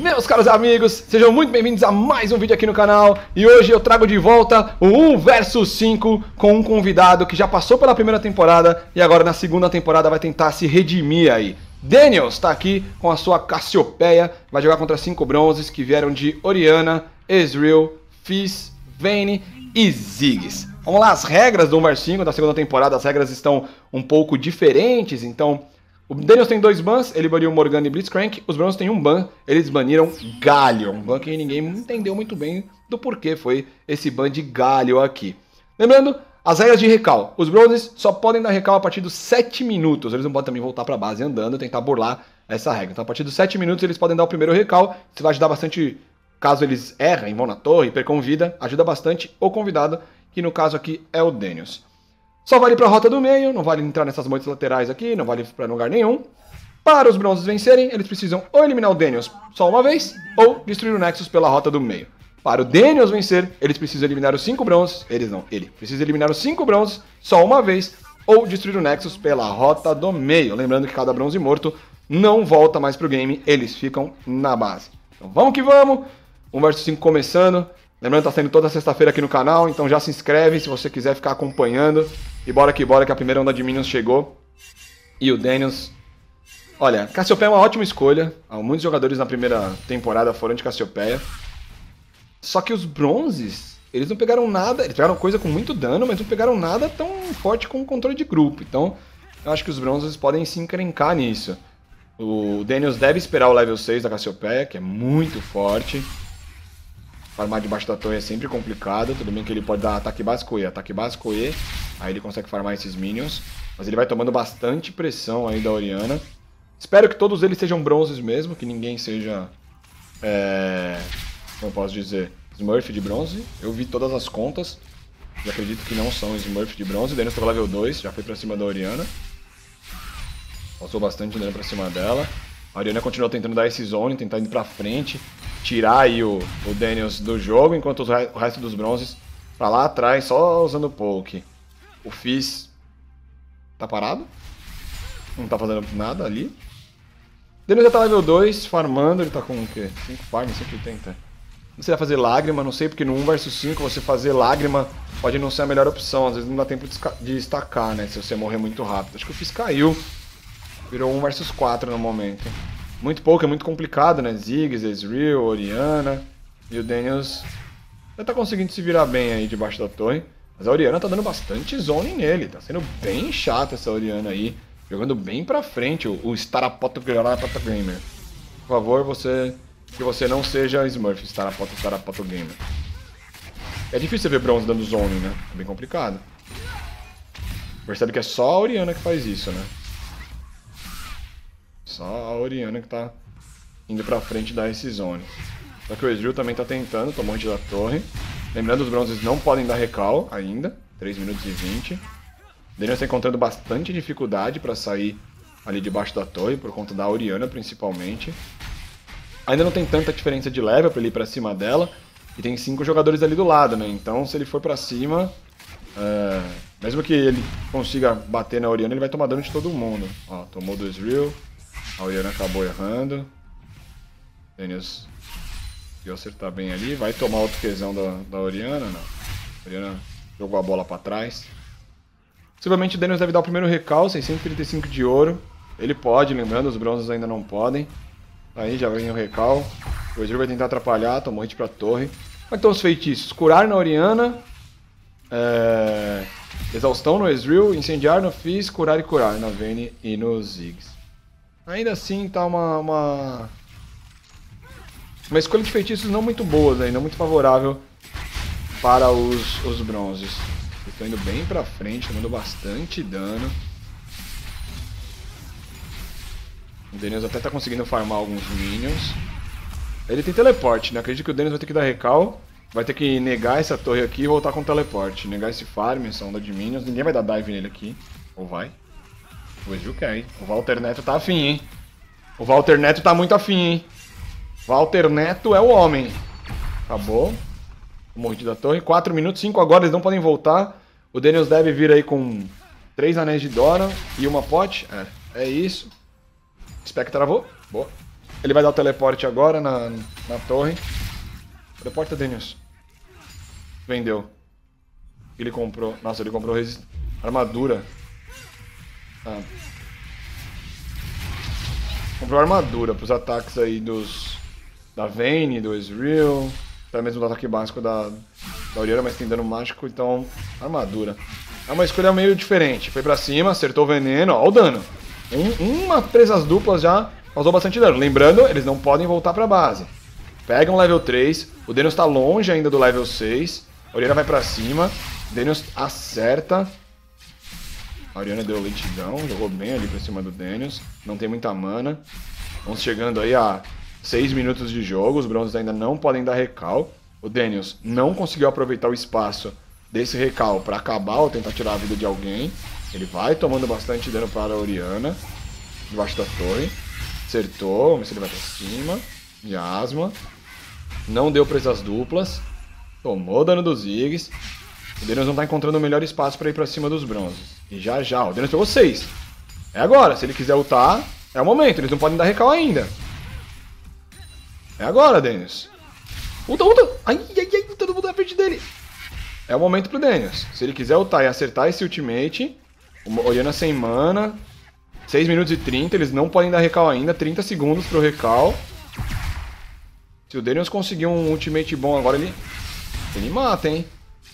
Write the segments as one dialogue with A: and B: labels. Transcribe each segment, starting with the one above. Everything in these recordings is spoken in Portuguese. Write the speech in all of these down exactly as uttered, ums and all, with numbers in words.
A: Meus caros amigos, sejam muito bem-vindos a mais um vídeo aqui no canal. E hoje eu trago de volta o um versus cinco com um convidado que já passou pela primeira temporada e agora na segunda temporada vai tentar se redimir aí. Daniels está aqui com a sua Cassiopeia, vai jogar contra cinco bronzes que vieram de Orianna, Ezreal, Fizz, Vayne e Ziggs. Vamos lá, as regras do um versus cinco da segunda temporada, as regras estão um pouco diferentes, então... O Daniels tem dois bans, ele baniu Morgana e Blitzcrank. Os bronzes têm um ban, eles baniram Galio. Um ban que ninguém entendeu muito bem do porquê foi esse ban de Galio aqui. Lembrando, as regras de recal. Os bronzes só podem dar recal a partir dos sete minutos. Eles não podem também voltar para a base andando e tentar burlar essa regra. Então a partir dos sete minutos eles podem dar o primeiro recal. Isso vai ajudar bastante, caso eles errem, vão na torre, percam vida. Ajuda bastante o convidado, que no caso aqui é o Daniels. Só vale para a rota do meio, não vale entrar nessas moitas laterais aqui, não vale para lugar nenhum. Para os bronzes vencerem, eles precisam ou eliminar o Daniels só uma vez, ou destruir o Nexus pela rota do meio. Para o Daniels vencer, eles precisam eliminar os cinco bronzes, eles não, ele precisa eliminar os cinco bronzes só uma vez, ou destruir o Nexus pela rota do meio. Lembrando que cada bronze morto não volta mais pro game, eles ficam na base. Então vamos que vamos, um versus cinco começando. Lembrando que tá saindo toda sexta-feira aqui no canal, então já se inscreve se você quiser ficar acompanhando. E bora que bora que a primeira onda de Minions chegou. E o Daniels... Olha, Cassiopeia é uma ótima escolha. Muitos jogadores na primeira temporada foram de Cassiopeia. Só que os bronzes, eles não pegaram nada... Eles pegaram coisa com muito dano, mas não pegaram nada tão forte como controle de grupo. Então, eu acho que os bronzes podem se encrencar nisso. O Daniels deve esperar o level seis da Cassiopeia, que é muito forte. Farmar debaixo da torre é sempre complicado, tudo bem que ele pode dar ataque básico E, ataque básico E, aí ele consegue farmar esses minions, mas ele vai tomando bastante pressão aí da Orianna. Espero que todos eles sejam bronzes mesmo, que ninguém seja, é... como eu posso dizer, Smurf de bronze. Eu vi todas as contas, e acredito que não são Smurf de bronze. O Daniels tá level dois, já foi pra cima da Orianna. Passou bastante dano pra cima dela. A Orianna continua tentando dar esse zone, tentar ir pra frente, tirar aí o, o Daniels do jogo, enquanto os, o resto dos bronzes pra lá atrás, só usando poke. O Fizz tá parado, não tá fazendo nada ali. O Daniels já tá level dois, farmando, ele tá com o quê? cinco farms, cento e oitenta. Não sei se vai fazer lágrima, não sei, porque no um versus cinco você fazer lágrima pode não ser a melhor opção, às vezes não dá tempo de estacar, né, se você morrer muito rápido. Acho que o Fizz caiu, virou um versus quatro no momento. Muito pouco, é muito complicado, né? Ziggs, Ezreal, Orianna. E o Daniels já tá conseguindo se virar bem aí debaixo da torre. Mas a Orianna tá dando bastante zone nele. Tá sendo bem chata essa Orianna aí. Jogando bem pra frente o, o Starapoto Gamer. Por favor, você... que você não seja Smurf, Starapoto Starapoto Gamer. É difícil ver bronze dando zone, né? É bem complicado. Percebe que é só a Orianna que faz isso, né? Só a Orianna que tá indo pra frente dar esse zone. Só que o Ezreal também tá tentando, tomou hit da torre. Lembrando, os bronzes não podem dar recal ainda. três minutos e vinte. O Daniels tá encontrando bastante dificuldade pra sair ali debaixo da torre, por conta da Orianna principalmente. Ainda não tem tanta diferença de level pra ele ir pra cima dela. E tem cinco jogadores ali do lado, né? Então se ele for pra cima... É... mesmo que ele consiga bater na Orianna, ele vai tomar dano de todo mundo. Ó, tomou do Ezreal. A Orianna acabou errando. Daniels conseguiu acertar bem ali. Vai tomar outro Qzão da, da Orianna, não. A Orianna jogou a bola pra trás. Possivelmente o Daniels deve dar o primeiro recal, seiscentos e trinta e cinco de ouro. Ele pode, lembrando, os bronzes ainda não podem. Aí já vem o recal. O Ezreal vai tentar atrapalhar, tomou hit pra torre. Como é que estão os feitiços? Curar na Orianna. É... Exaustão no Ezreal, incendiar no Fizz, curar e curar na Vayne e no Ziggs. Ainda assim tá uma, uma... uma escolha de feitiços não muito boa, ainda não muito favorável para os, os bronzes. Estão indo bem pra frente, tomando bastante dano. O Daniels até tá conseguindo farmar alguns minions. Ele tem teleporte, né? Acredito que o Daniels vai ter que dar recal. Vai ter que negar essa torre aqui e voltar com teleporte. Negar esse farm, essa onda de minions. Ninguém vai dar dive nele aqui. Ou vai? O Ezreal quer, hein? O Walter Neto tá afim, hein? O Walter Neto tá muito afim, hein? Walter Neto é o homem. Acabou. O morro da torre. quatro minutos, cinco agora, eles não podem voltar. O Daniels deve vir aí com três anéis de Dora e uma pote. É, é isso. Spec travou. Boa. Ele vai dar o teleporte agora na, na torre. Teleporta, Daniels. Vendeu. Ele comprou. Nossa, ele comprou resist... armadura. Ah. Comprou armadura pros ataques aí dos... da Vayne, do Ezreal. Até mesmo do ataque básico da, da Orianna, mas tem dano mágico, então armadura. É uma escolha meio diferente. Foi pra cima, acertou o veneno, ó o dano. Um, uma presas duplas já causou bastante dano. Lembrando, eles não podem voltar pra base. Pega um level três, o Daniels tá longe ainda do level seis. A Orianna vai pra cima, o Daniels acerta. A Orianna deu lentidão, jogou bem ali pra cima do Daniels. Não tem muita mana. Vamos chegando aí a seis minutos de jogo, os bronzes ainda não podem dar recal. O Daniels não conseguiu aproveitar o espaço desse recal para acabar ou tentar tirar a vida de alguém. Ele vai tomando bastante dano para a Orianna, debaixo da torre. Acertou, vamos ver se ele vai para cima. Miasma. Não deu presas duplas. Tomou dano dos Ziggs. O Daniels não está encontrando o melhor espaço para ir para cima dos bronzes. E já já, o Daniels pegou seis. É agora, se ele quiser ultar, é o momento, eles não podem dar recal ainda. É agora, Daniels. Ulta, ulta! Ai, ai, ai, todo mundo na frente dele. É o momento pro Daniels. Se ele quiser ultar e acertar esse ultimate, o Orianna sem mana, seis minutos e trinta, eles não podem dar recal ainda, trinta segundos pro recal. Se o Daniels conseguir um ultimate bom agora, ele, ele mata, hein?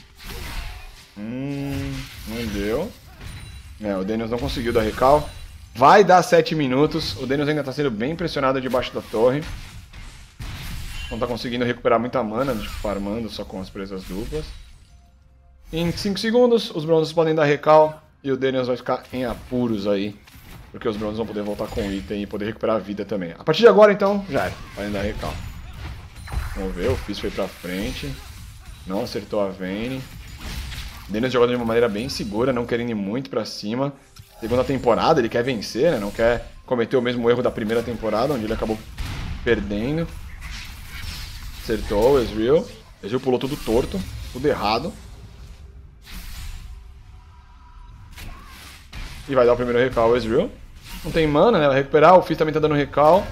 A: Hum, não deu. É, o Daniels não conseguiu dar recal. Vai dar sete minutos, o Daniels ainda tá sendo bem pressionado debaixo da torre. Não tá conseguindo recuperar muita mana, tipo, farmando só com as presas duplas. Em cinco segundos, os bronzes podem dar recal e o Daniels vai ficar em apuros aí. Porque os bronzes vão poder voltar com o item e poder recuperar a vida também. A partir de agora, então, já era. Podem dar recal. Vamos ver, o Fizz foi pra frente. Não acertou a Vayne. O Daniels jogando de uma maneira bem segura, não querendo ir muito pra cima. Segunda temporada, ele quer vencer, né? Não quer cometer o mesmo erro da primeira temporada, onde ele acabou perdendo. Acertou o Ezreal. O Ezreal pulou tudo torto, tudo errado. E vai dar o primeiro recal ao Ezreal. Não tem mana, né? Vai recuperar. O Fizz também tá dando recal.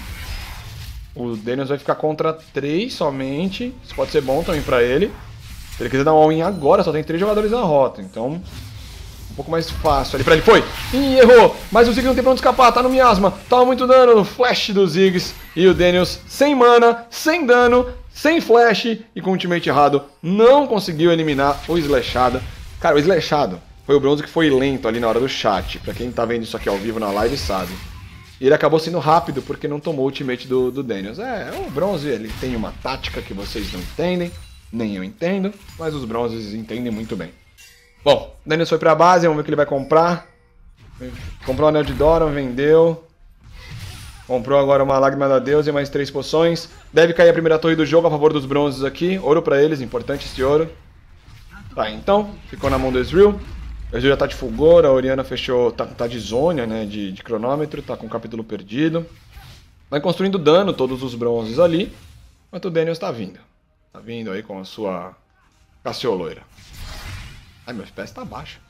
A: O Daniels vai ficar contra três somente. Isso pode ser bom também pra ele. Se ele quiser dar um all-in agora, só tem três jogadores na rota. Então, um pouco mais fácil ali pra ele. Foi! Ih, errou! Mas o Ziggs não tem pra onde escapar. Tá no miasma. Toma muito dano. Flash do Ziggs. E o Daniels sem mana, sem dano, sem flash e com o ultimate errado. Não conseguiu eliminar o Slashada. Cara, o Slashado foi o bronze que foi lento ali na hora do chat. Pra quem tá vendo isso aqui ao vivo na live sabe. E ele acabou sendo rápido porque não tomou o ultimate do, do Daniels. É, o bronze ele tem uma tática que vocês não entendem. Nem eu entendo, mas os bronzes entendem muito bem. Bom, o Daniels foi pra base, vamos ver o que ele vai comprar. Comprou o anel de Doran, vendeu. Comprou agora uma lágrima da deusa e mais três poções. Deve cair a primeira torre do jogo a favor dos bronzes aqui. Ouro pra eles, importante esse ouro. Tá, então, ficou na mão do Ezreal. O Ezreal já tá de fulgor, a Orianna fechou, tá, tá de zônia, né, de, de cronômetro, tá com o capítulo perdido. Vai construindo dano todos os bronzes ali, enquanto o Daniels tá vindo. Tá vindo aí com a sua Cassioloira. Ai, meu F P S tá baixo.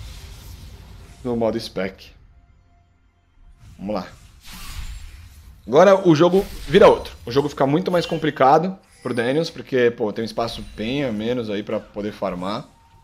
A: No modo spec. Vamos lá. Agora o jogo vira outro. O jogo fica muito mais complicado pro Daniels, porque, pô, tem um espaço bem a menos aí pra poder farmar.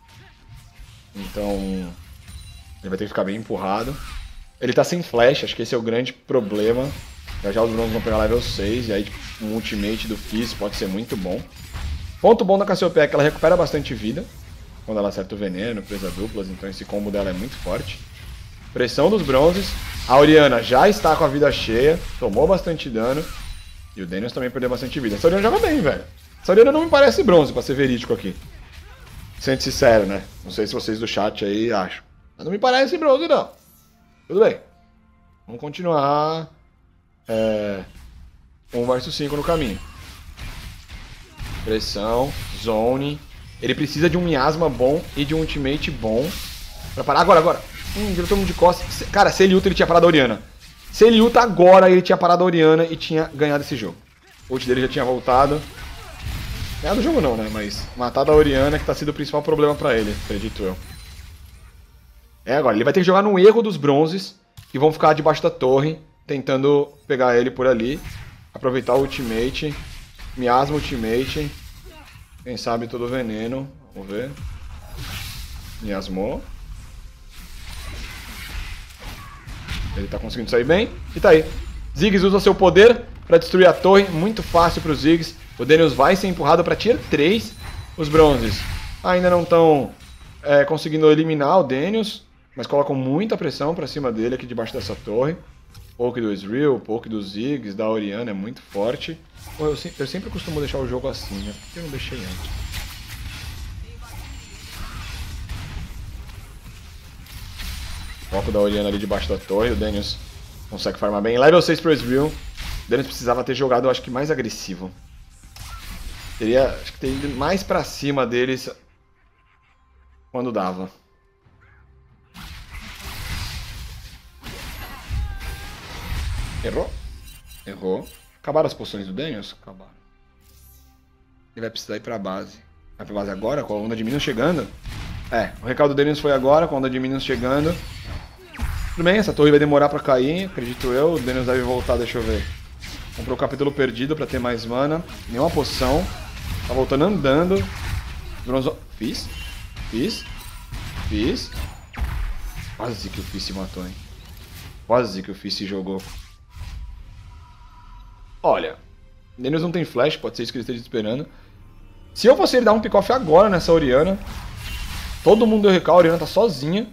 A: Então, ele vai ter que ficar bem empurrado. Ele tá sem flash, acho que esse é o grande problema. Já já os bronzes vão pegar level seis, e aí tipo, um ultimate do Fizz pode ser muito bom. Ponto bom da Cassiopeia é que ela recupera bastante vida quando ela acerta o veneno, presa duplas, então esse combo dela é muito forte. Pressão dos bronzes. A Orianna já está com a vida cheia, tomou bastante dano. E o Daniels também perdeu bastante vida. Essa Orianna joga bem, velho. Essa Orianna não me parece bronze, pra ser verídico aqui. Sendo sincero, né? Não sei se vocês do chat aí acham. Mas não me parece bronze, não. Tudo bem. Vamos continuar. É... um versus cinco no caminho. Pressão, zone. Ele precisa de um miasma bom e de um ultimate bom. Pra parar agora, agora. Hum, virou todo mundo de costas. Cara, se ele ulta, ele tinha parado a Orianna. Se ele ulta agora, ele tinha parado a Orianna e tinha ganhado esse jogo. O ult dele já tinha voltado. Ganhado o jogo não, né? Mas matado a Orianna, que tá sendo o principal problema pra ele, acredito eu. É agora, ele vai ter que jogar no erro dos bronzes, que vão ficar debaixo da torre. tentando pegar ele por ali. Aproveitar o ultimate. Miasma ultimate. Quem sabe todo o veneno. Vamos ver. Miasmou. Ele tá conseguindo sair bem. E tá aí. Ziggs usa seu poder pra destruir a torre. Muito fácil pro Ziggs. O Daniels vai ser empurrado pra tier três. Os bronzes ainda não estão é, conseguindo eliminar o Daniels. Mas colocam muita pressão pra cima dele aqui debaixo dessa torre. Poke do Ezreal, poke do Ziggs, da Orianna é muito forte. Pô, eu, eu sempre costumo deixar o jogo assim, né? Por que eu não deixei antes? Foco da Orianna ali debaixo da torre. O Daniels consegue farmar bem. Level seis pro Ezreal. O Daniels precisava ter jogado, eu acho que mais agressivo. Teria, acho que teria ido mais pra cima deles quando dava. Errou. Errou. Acabaram as poções do Daniels? Acabaram. Ele vai precisar ir pra base. Vai pra base agora, com a onda de Minions chegando? É, o recado do Daniels foi agora, com a onda de Minions chegando. Tudo bem, essa torre vai demorar pra cair, acredito eu. O Daniels deve voltar, deixa eu ver. Comprou o capítulo perdido pra ter mais mana. Nenhuma poção. Tá voltando andando. Bronzo... Fiz? Fiz? Fiz? Quase que o Fizz se matou, hein? Quase que o Fizz se jogou. Olha, Daniels não tem flash, pode ser isso que ele esteja esperando. Se eu fosse ele dar um pick-off agora nessa Orianna, todo mundo deu recal, a Orianna tá sozinha.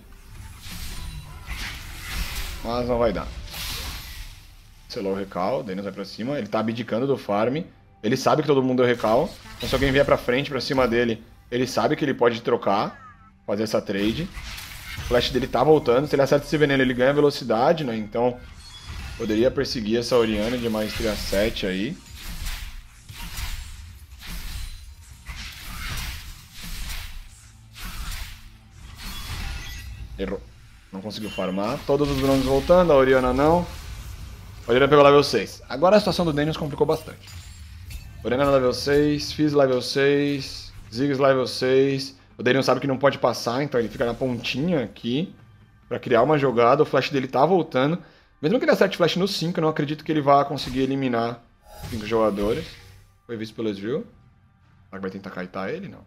A: Mas não vai dar. Selou o recal, o Daniels vai pra cima, ele tá abdicando do farm. Ele sabe que todo mundo deu recal, então se alguém vier pra frente, pra cima dele, ele sabe que ele pode trocar, fazer essa trade. O flash dele tá voltando, se ele acerta esse veneno ele ganha velocidade, né, então... Poderia perseguir essa Orianna de maestria sete aí. Errou. Não conseguiu farmar. Todos os bronzes voltando, a Orianna não. A Orianna pegou level seis. Agora a situação do Daniels complicou bastante. Orianna level seis, Fizz level seis, Ziggs level seis. O Daniels sabe que não pode passar, então ele fica na pontinha aqui pra criar uma jogada. O flash dele tá voltando. Mesmo que ele acerte flash no cinco, eu não acredito que ele vá conseguir eliminar cinco jogadores. Foi visto pelo Ezreal. Será que vai tentar kaitar ele? Não.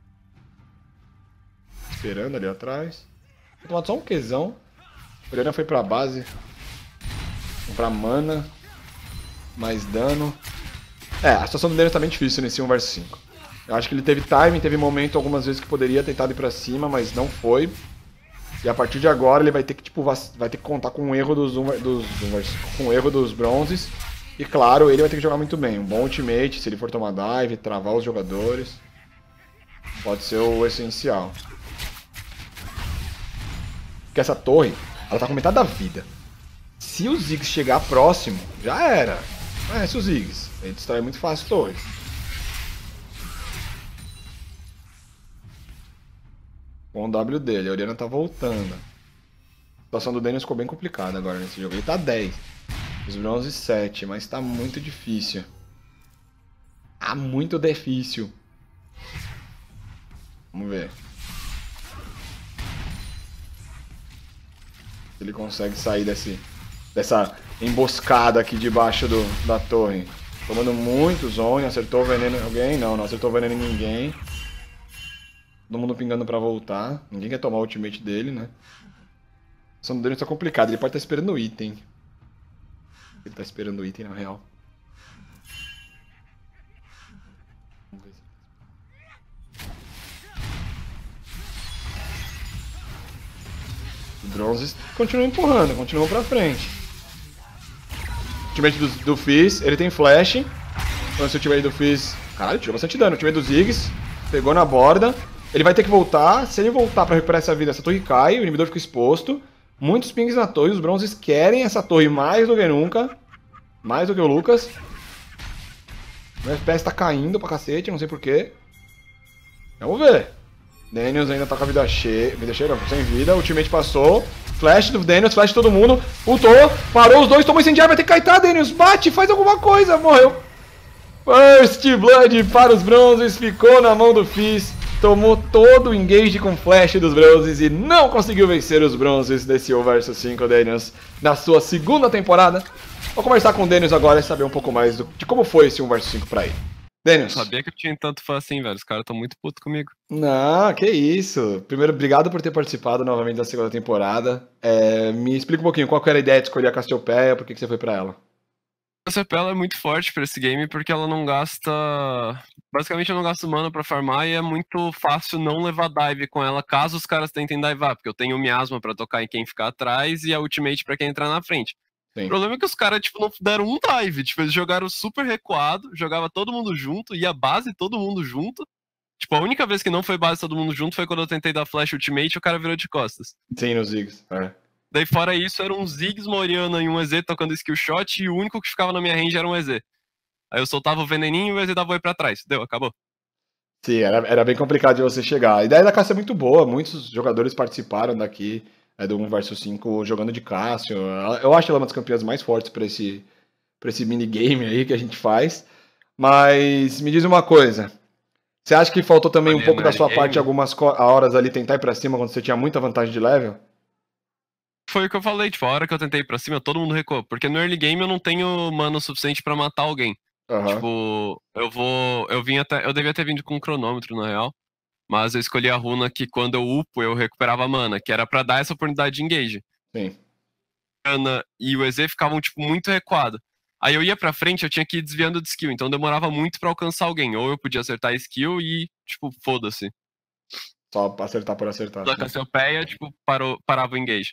A: Esperando ali atrás. Vou tomar só um Qzão. O Orianna foi pra base. Comprar mana. Mais dano. É, a situação do Daniels tá bem difícil nesse um versus cinco. Eu acho que ele teve time, teve momento algumas vezes que poderia tentar ir pra cima, mas não foi. E a partir de agora ele vai ter que, tipo, vai ter que contar com o erro dos, dos, com o erro dos bronzes. E claro, ele vai ter que jogar muito bem. Um bom ultimate, se ele for tomar dive, travar os jogadores. Pode ser o essencial. Porque essa torre, ela tá com metade da vida. Se o Ziggs chegar próximo, já era. Conhece o Ziggs. Ele destrói muito fácil torres. Com o W dele, a Orianna tá voltando. A situação do Daniels ficou bem complicada agora nesse jogo. Ele tá dez. Os bronzes sete, mas tá muito difícil. Ah, muito difícil. Vamos ver. Se ele consegue sair desse, dessa emboscada aqui debaixo do, da torre. Tomando muito zone, acertou o veneno em alguém? Não, não acertou o veneno em ninguém. Todo mundo pingando pra voltar. Ninguém quer tomar o ultimate dele, né? A situação do Daniels tá complicada. Ele pode estar esperando o item. Ele tá esperando o item, na real. Vamos ver. Os bronzes continuam empurrando, continuam pra frente. O ultimate do, do Fizz, ele tem flash. Então se o ultimate do Fizz... Caralho, tirou bastante dano. O ultimate do Ziggs pegou na borda. Ele vai ter que voltar. Se ele voltar pra recuperar essa vida, essa torre cai. O inibidor fica exposto. Muitos pings na torre. Os bronzes querem essa torre mais do que nunca. Mais do que o Lucas. O F P S tá caindo pra cacete, não sei porquê. Vamos ver. Daniels ainda tá com a vida cheia. Vida cheia, não, sem vida. O ultimate passou. Flash do Daniels, flash de todo mundo. Ultou, parou os dois, tomou incendiário. Vai ter que kaitar, Daniels. Bate, faz alguma coisa. Morreu. First Blood para os bronzes. Ficou na mão do Fizz. tomou todo o engage com flash dos bronzes e não conseguiu vencer os bronzes desse um versus cinco, Daniels, na sua segunda temporada. Vou conversar com o Daniels agora e saber um pouco mais do, de como foi esse um versus cinco pra ele. Daniels.
B: Eu sabia que eu tinha tanto fã assim, velho. Os caras tão muito putos comigo.
A: Não, que isso. Primeiro, obrigado por ter participado novamente da segunda temporada. É, me explica um pouquinho, qual que era a ideia de escolher a Cassiopeia, por que, que você foi pra ela?
B: A Cassiopeia é muito forte pra esse game porque ela não gasta... Basicamente eu não gasto mana pra farmar e é muito fácil não levar dive com ela caso os caras tentem divar, porque eu tenho o miasma pra tocar em quem ficar atrás e a ultimate pra quem entrar na frente. Sim. O problema é que os caras, tipo, não deram um dive, tipo, eles jogaram super recuado, jogava todo mundo junto, ia base todo mundo junto. Tipo, a única vez que não foi base todo mundo junto foi quando eu tentei dar flash ultimate e o cara virou de costas.
A: Sim, nos Ziggs, é.
B: Daí fora isso, era um Ziggs, uma Orianna e um E Z tocando skill shot e o único que ficava na minha range era um E Z. Aí eu soltava o veneninho e o E Z dava oi pra trás. Deu, acabou.
A: Sim, era, era bem complicado de você chegar. A ideia da Cássio é muito boa, muitos jogadores participaram daqui, é, do um versus cinco jogando de Cássio. Eu acho ela uma das campeãs mais fortes pra esse, pra esse minigame aí que a gente faz. Mas me diz uma coisa, você acha que faltou também um pouco da sua parte algumas horas ali tentar ir pra cima quando você tinha muita vantagem de level?
B: Foi o que eu falei, tipo, a hora que eu tentei ir pra cima, todo mundo recuou. Porque no early game eu não tenho mana suficiente pra matar alguém. Uhum. Tipo, eu vou... Eu vim até... Eu devia ter vindo com um cronômetro, na real. Mas eu escolhi a runa que quando eu upo, eu recuperava mana. Que era pra dar essa oportunidade de engage.
A: Sim.
B: Ana e o E Z ficavam, tipo, muito recuados. Aí eu ia pra frente, eu tinha que ir desviando de skill. Então demorava muito pra alcançar alguém. Ou eu podia acertar a skill e, tipo, foda-se.
A: Só pra acertar por acertar.
B: Da Cassiopeia, tipo, parou, parava o engage.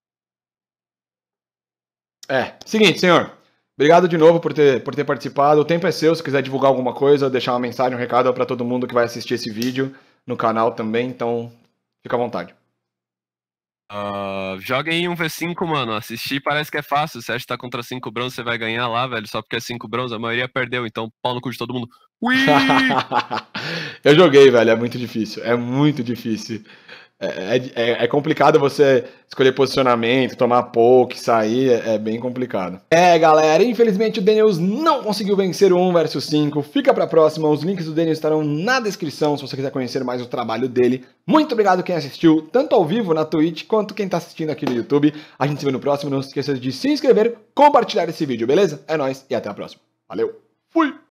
A: É, seguinte, senhor. Obrigado de novo por ter, por ter participado. O tempo é seu, se quiser divulgar alguma coisa, deixar uma mensagem, um recado para todo mundo que vai assistir esse vídeo no canal também, então fica à vontade.
B: Uh, joga aí um V cinco, mano. Assistir parece que é fácil. Você acha que tá contra cinco bronze, você vai ganhar lá, velho. Só porque é cinco bronze, a maioria perdeu, então pau no cu de todo mundo. Ui!
A: Eu joguei, velho, é muito difícil. É muito difícil. É, é, é complicado você escolher posicionamento, tomar poke, sair, é, é bem complicado. É, galera, infelizmente o Daniels não conseguiu vencer o um versus cinco. Fica pra próxima, os links do Daniels estarão na descrição se você quiser conhecer mais o trabalho dele. Muito obrigado quem assistiu, tanto ao vivo na Twitch, quanto quem tá assistindo aqui no YouTube. A gente se vê no próximo, não se esqueça de se inscrever, compartilhar esse vídeo, beleza? É nóis e até a próxima. Valeu, fui!